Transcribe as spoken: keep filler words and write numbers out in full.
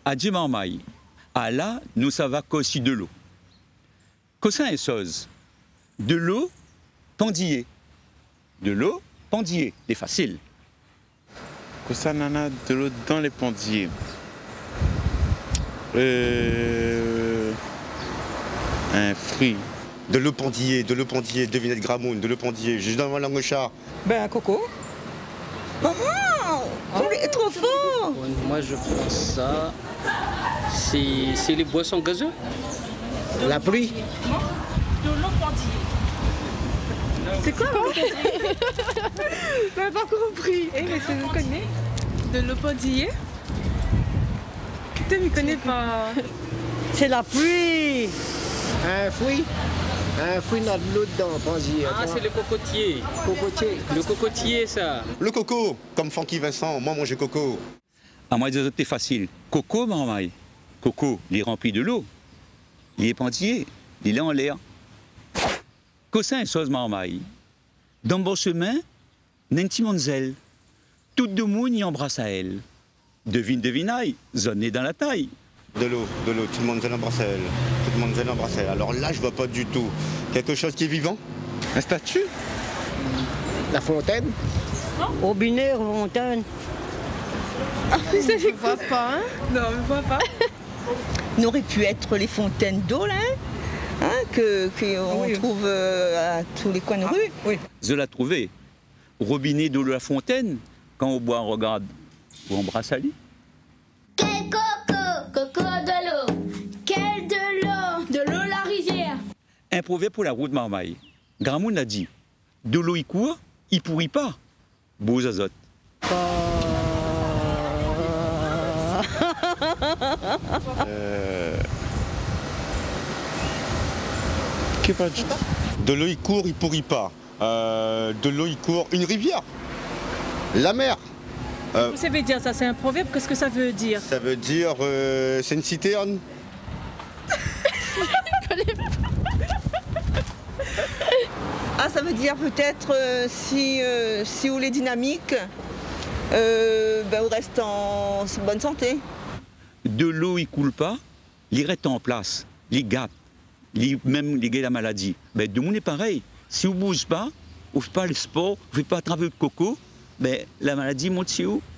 à Djemamaï, à là, nous ça va qu'aussi de l'eau. Cossin et chose. De l'eau, pendillé. De l'eau, pendillé. C'est facile. Ça nana de l'eau dans les pendiers. Euh, un fruit. De l'eau pendillée, de l'eau pendillée, devinette gramoun, de l'eau pendillée, juste dans ma langue au chat. Ben, un coco. Maman, oh, est trop fort. Moi, je pense ça. C'est c'est les boissons gazeuses. La pluie. De l'eau pendillée. C'est quoi? Je n'ai pas compris. Eh, mais je connais. De l'eau pendillée. Putain, mais je connais pas. C'est la pluie. Un fruit. Un fruit dans de l'eau dedans, pensier. Ah, c'est le cocotier. Cocotier. Le cocotier, ça. Le coco, comme Francky Vincent, moi manger coco. À moi, c'est facile. Coco, Mamaï. Coco, il est rempli de l'eau. Il est pendillé. Il est en l'air. Cossin et chose, Mamaï. Dans mon chemin, Nanti Monzel. Tout le monde y embrasse à elle. Devine, devinaille, zone est dans la taille. De l'eau, de l'eau, tout le monde veut l'embrasser elle. Tout le monde veut l'embrasser elle. Alors là, je vois pas du tout. Quelque chose qui est vivant? Un statue? La fontaine. Robinet, fontaine. Ah, mais ça, je ne vois pas, hein? Non, je ne vois pas. N'aurait pu être les fontaines d'eau, là, hein, que qu'on Oui. trouve euh, à tous les coins de rue. Oui. Je l'ai trouvé. Robinet de la fontaine, quand on boit, on regarde, on embrasse à lui. Quel coco, coco de l'eau. Quel de l'eau, de l'eau la rivière. Un proverbe pour la route Marmaille. Gramoun a dit, de l'eau il court, il pourrit pas. Beaux azotes. Euh, Qu'est pas du tout. de l'eau il court, il pourrit pas. Euh, de l'eau il court, une rivière. La mer. Euh, Vous savez dire ça, c'est un proverbe, qu'est-ce que ça veut dire? ça veut dire, euh, c'est une citerne. Ah, ça veut dire peut-être euh, si, euh, si on est dynamique, euh, ben, on reste en bonne santé. De l'eau il coule pas, il reste en place, il gâte, il, même les gars la maladie. Ben, de monde est pareil. Si vous ne bougez pas, vous ne faites pas le sport, vous ne faites pas travailler de coco, ben, la maladie monte sur vous.